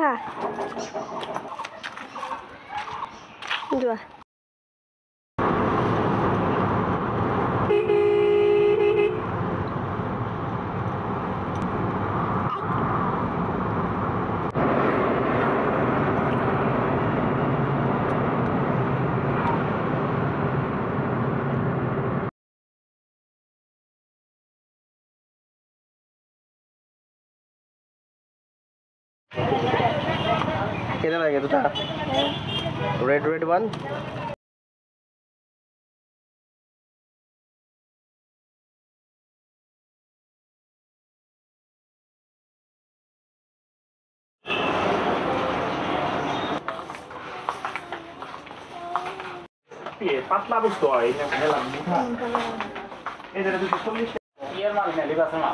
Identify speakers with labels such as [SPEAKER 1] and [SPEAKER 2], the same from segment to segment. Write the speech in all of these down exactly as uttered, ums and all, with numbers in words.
[SPEAKER 1] Dua. Dua.
[SPEAKER 2] कितना लगे तो था रेड रेड वन
[SPEAKER 3] ये पतला बुक तो है ये मेला नहीं था इधर तो चल्लिस ईयर माल में लिखा सुना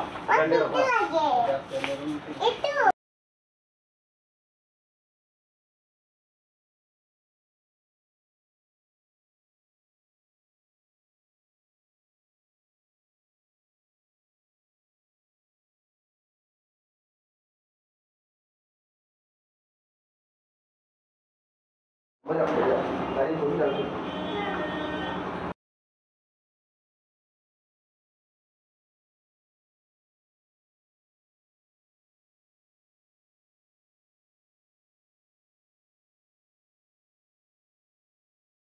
[SPEAKER 2] गाड़ी